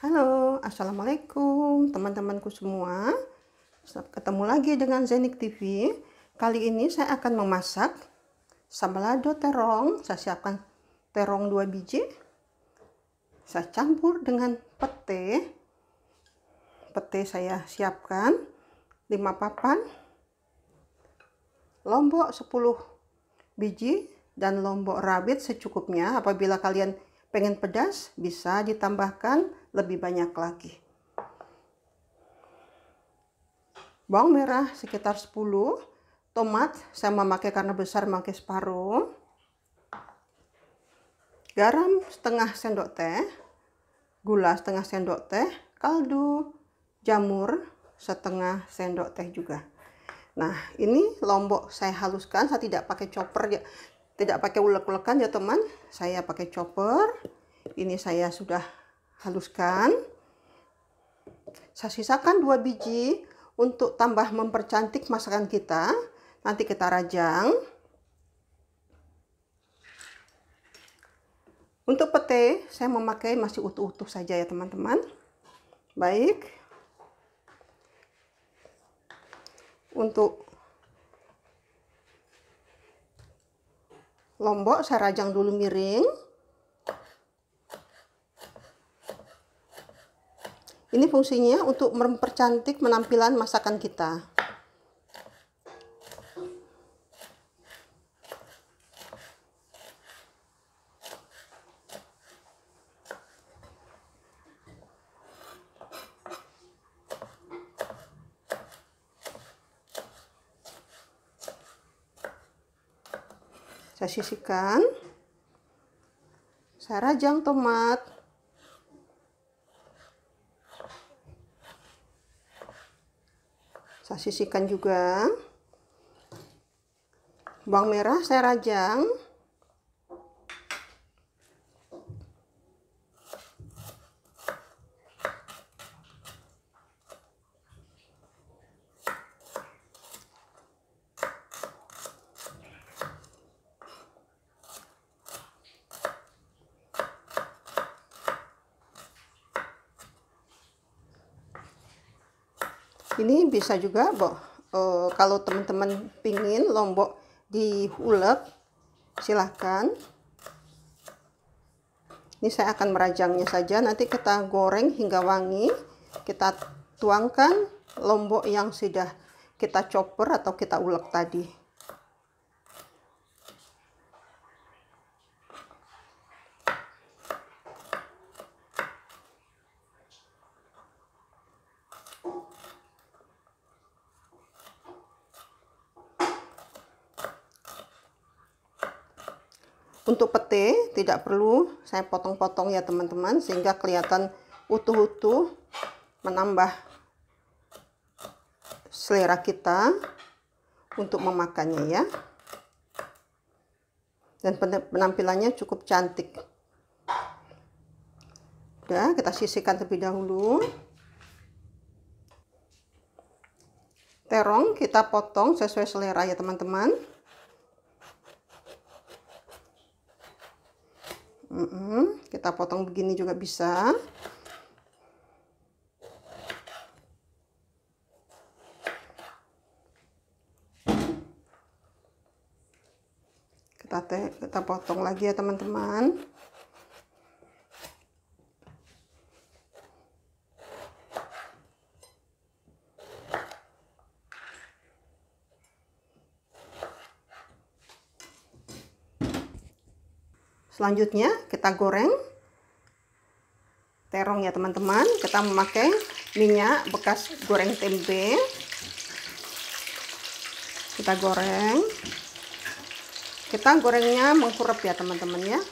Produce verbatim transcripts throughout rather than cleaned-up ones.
Halo, assalamualaikum teman-temanku semua. Ketemu lagi dengan Zenik T V. Kali ini saya akan memasak sabalado terong. Saya siapkan terong dua biji. Saya campur dengan pete. Pete saya siapkan lima papan. Lombok sepuluh biji dan lombok rawit secukupnya. Apabila kalian pengen pedas, bisa ditambahkan lebih banyak lagi. Bawang merah sekitar sepuluh. Tomat saya memakai karena besar, memakai separuh. Garam setengah sendok teh. Gula setengah sendok teh. Kaldu jamur setengah sendok teh juga. Nah, ini lombok saya haluskan. Saya tidak pakai chopper ya, tidak pakai ulek-ulekan ya teman. Saya pakai chopper. Ini saya sudah haluskan. Saya sisakan dua biji untuk tambah mempercantik masakan kita. Nanti kita rajang. Untuk pete saya memakai masih utuh-utuh saja ya teman-teman. Baik. Untuk lombok saya rajang dulu miring. Ini fungsinya untuk mempercantik penampilan masakan kita. Saya sisihkan. Saya rajang tomat. Saya sisihkan juga. Bawang merah saya rajang. Ini bisa juga, Bo, uh, kalau teman-teman pingin lombok diulek, silahkan. Ini saya akan merajangnya saja. Nanti kita goreng hingga wangi. Kita tuangkan lombok yang sudah kita chopper atau kita ulek tadi. Untuk pete tidak perlu saya potong-potong ya teman-teman, sehingga kelihatan utuh-utuh, menambah selera kita untuk memakannya ya. Dan penampilannya cukup cantik. Udah, kita sisihkan terlebih dahulu. Terong kita potong sesuai selera ya teman-teman. Mm-mm, kita potong begini juga bisa. Kita te kita potong lagi ya teman-teman. Selanjutnya kita goreng terong ya teman-teman. Kita memakai minyak bekas goreng tempe. Kita goreng. Kita gorengnya mengkurep ya teman-teman ya.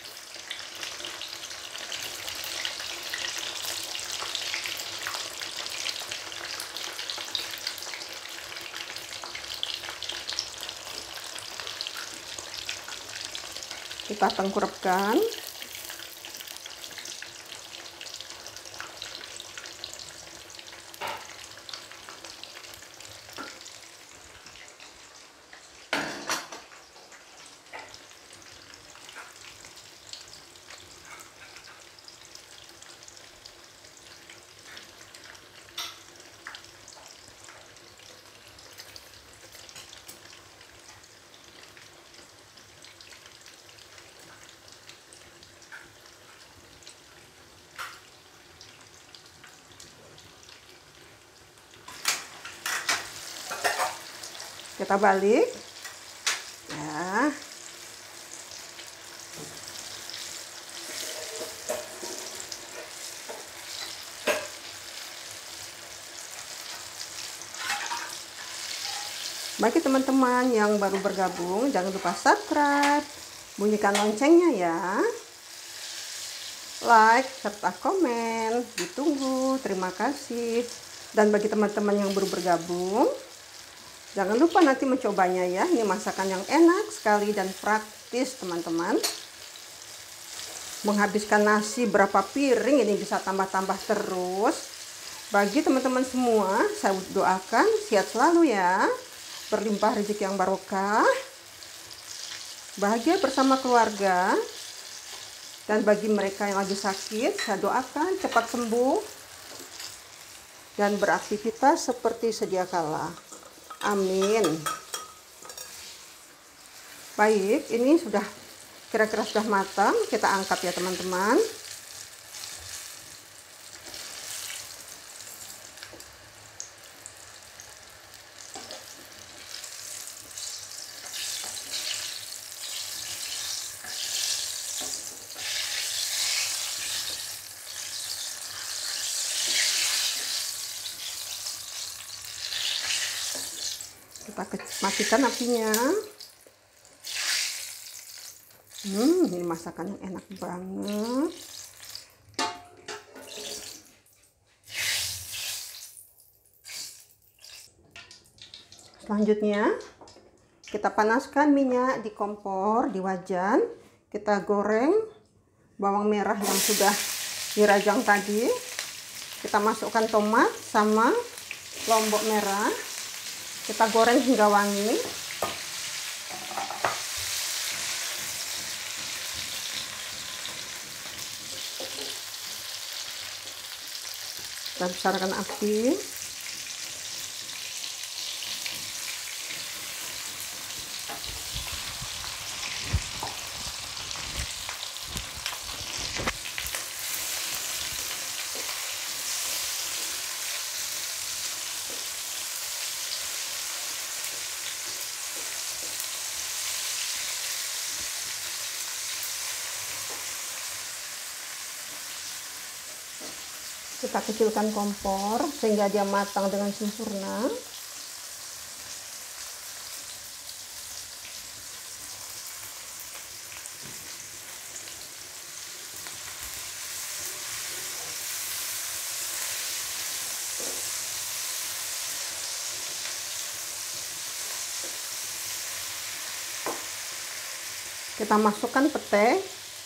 Kita tengkurapkan. Kita balik ya. Bagi teman-teman yang baru bergabung, jangan lupa subscribe, bunyikan loncengnya ya, like serta komen, ditunggu, terima kasih. Dan bagi teman-teman yang baru bergabung, jangan lupa nanti mencobanya ya. Ini masakan yang enak sekali dan praktis teman-teman. Menghabiskan nasi berapa piring ini bisa tambah-tambah terus. Bagi teman-teman semua, saya doakan sehat selalu ya, berlimpah rezeki yang barokah, bahagia bersama keluarga. Dan bagi mereka yang lagi sakit, saya doakan cepat sembuh dan beraktivitas seperti sedia kala. Amin. Baik, ini sudah kira-kira sudah matang, kita angkat ya teman-teman. Kita matikan apinya. Hmm, ini masakan yang enak banget. Selanjutnya, kita panaskan minyak di kompor, di wajan. Kita goreng bawang merah yang sudah dirajang tadi. Kita masukkan tomat sama lombok merah. Kita goreng hingga wangi. Kita besarkan api. Kita kecilkan kompor sehingga dia matang dengan sempurna. Kita masukkan pete.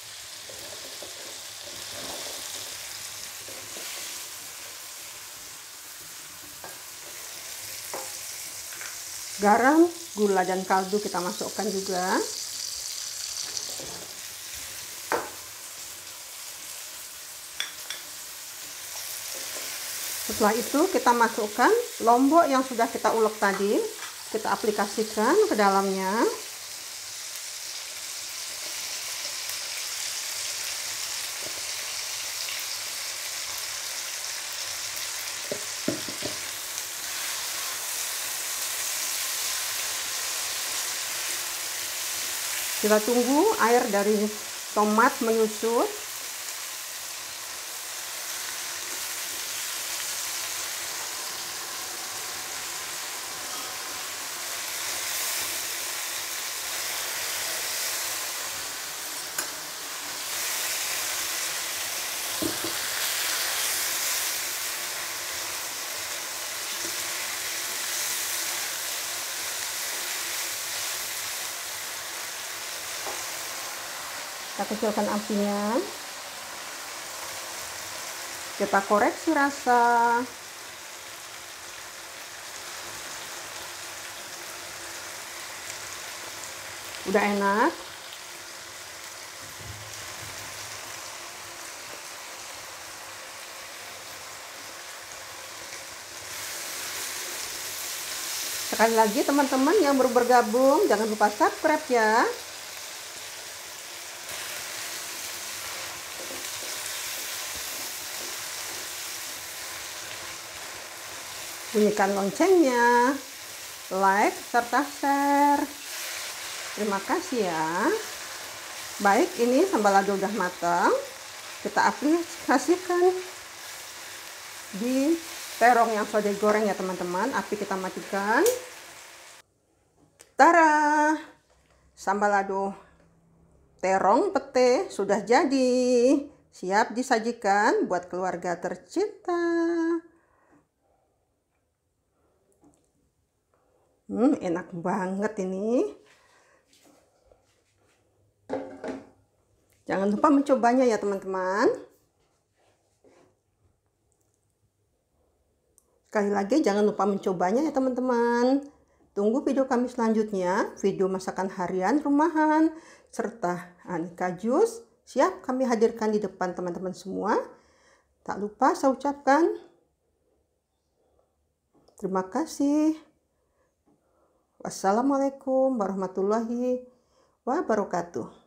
Garam, gula, dan kaldu kita masukkan juga. Setelah itu kita masukkan lombok yang sudah kita ulek tadi. Kita aplikasikan ke dalamnya. Kita tunggu air dari tomat menyusut. Kita kecilkan apinya. Kita koreksi rasa. Udah enak. Sekali lagi teman-teman yang baru bergabung, jangan lupa subscribe ya. Bunyikan loncengnya. like, serta share. Terima kasih ya. Baik, ini sambal lado udah matang. Kita aplikasikan di terong yang sudah digoreng ya teman-teman. Api kita matikan. Tara! Sambal lado terong pete sudah jadi. Siap disajikan buat keluarga tercinta. Hmm, enak banget ini. Jangan lupa mencobanya ya teman-teman. Sekali lagi jangan lupa mencobanya ya teman-teman. Tunggu video kami selanjutnya, video masakan harian rumahan, serta aneka jus. Siap kami hadirkan di depan teman-teman semua. Tak lupa saya ucapkan terima kasih. Wassalamualaikum warahmatullahi wabarakatuh.